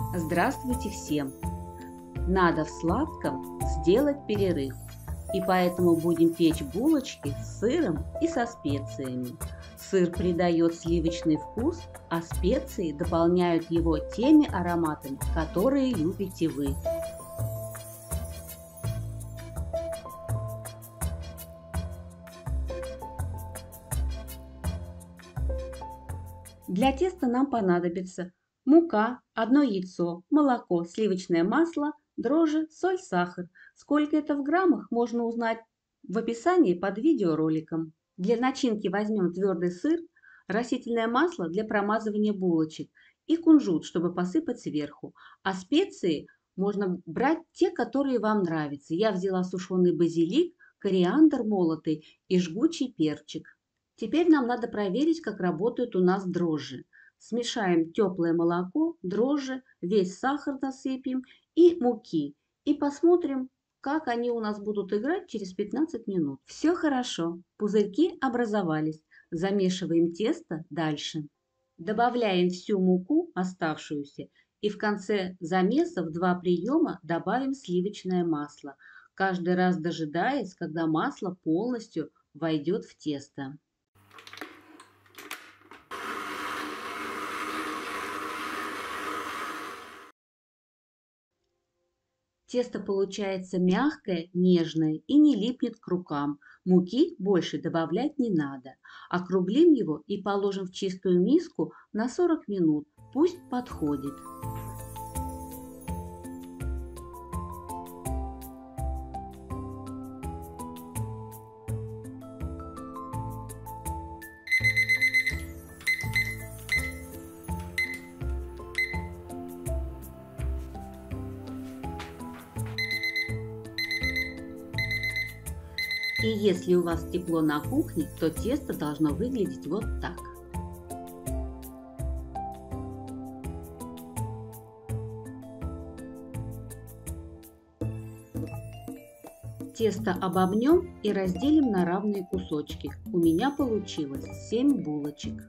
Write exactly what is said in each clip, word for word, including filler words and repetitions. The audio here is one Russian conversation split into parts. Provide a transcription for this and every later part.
Здравствуйте всем! Надо в сладком сделать перерыв, и поэтому будем печь булочки с сыром и со специями. Сыр придает сливочный вкус, а специи дополняют его теми ароматами, которые любите вы. Для теста нам понадобится мука, одно яйцо, молоко, сливочное масло, дрожжи, соль, сахар. Сколько это в граммах, можно узнать в описании под видеороликом. Для начинки возьмем твердый сыр, растительное масло для промазывания булочек и кунжут, чтобы посыпать сверху. А специи можно брать те, которые вам нравятся. Я взяла сушеный базилик, кориандр молотый и жгучий перчик. Теперь нам надо проверить, как работают у нас дрожжи. Смешаем теплое молоко, дрожжи, весь сахар насыпем и муки. И посмотрим, как они у нас будут играть через пятнадцать минут. Все хорошо, пузырьки образовались. Замешиваем тесто дальше. Добавляем всю муку, оставшуюся, и в конце замеса в два приема добавим сливочное масло, каждый раз дожидаясь, когда масло полностью войдет в тесто. Тесто получается мягкое, нежное и не липнет к рукам. Муки больше добавлять не надо. Округлим его и положим в чистую миску на сорок минут. Пусть подходит. И если у вас тепло на кухне, то тесто должно выглядеть вот так. Тесто обомнем и разделим на равные кусочки. У меня получилось семь булочек.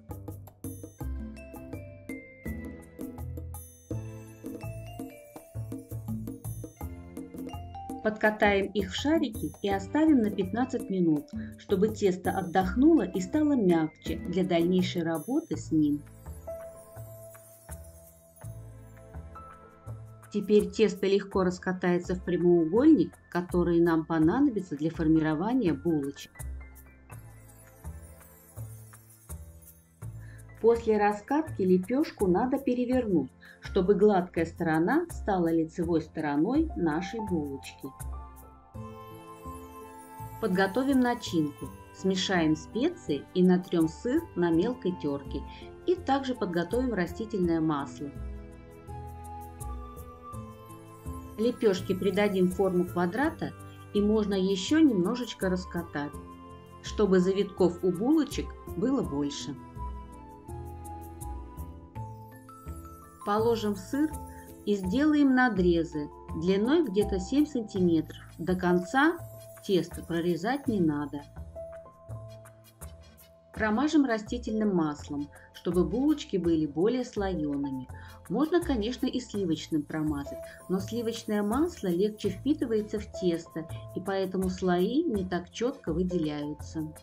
Подкатаем их в шарики и оставим на пятнадцать минут, чтобы тесто отдохнуло и стало мягче для дальнейшей работы с ним. Теперь тесто легко раскатается в прямоугольник, который нам понадобится для формирования булочек. После раскатки лепешку надо перевернуть, чтобы гладкая сторона стала лицевой стороной нашей булочки. Подготовим начинку. Смешаем специи и натрем сыр на мелкой терке. И также подготовим растительное масло. Лепешке придадим форму квадрата и можно еще немножечко раскатать, чтобы завитков у булочек было больше. Положим сыр и сделаем надрезы длиной где-то семь сантиметров. До конца тесто прорезать не надо. Промажем растительным маслом, чтобы булочки были более слоеными. Можно, конечно, и сливочным промазать, но сливочное масло легче впитывается в тесто, и поэтому слои не так четко выделяются.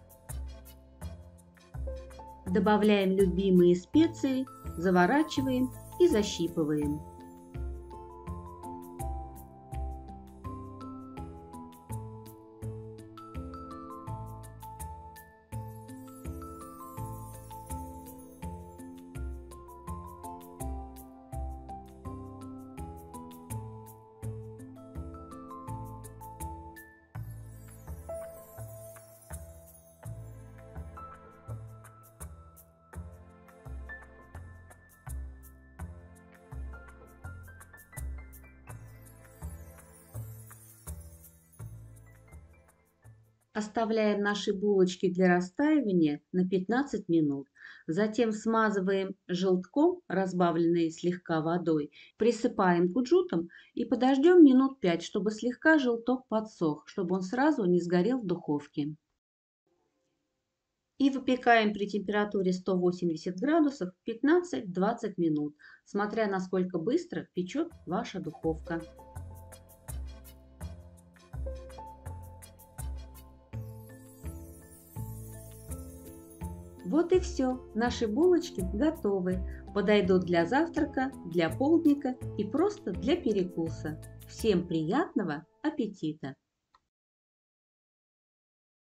Добавляем любимые специи, заворачиваем и защипываем. Оставляем наши булочки для растаивания на пятнадцать минут. Затем смазываем желтком, разбавленной слегка водой, присыпаем кунжутом и подождем минут пять, чтобы слегка желток подсох, чтобы он сразу не сгорел в духовке. И выпекаем при температуре сто восемьдесят градусов пятнадцать-двадцать минут, смотря насколько быстро печет ваша духовка. Вот и все, наши булочки готовы. Подойдут для завтрака, для полдника и просто для перекуса. Всем приятного аппетита!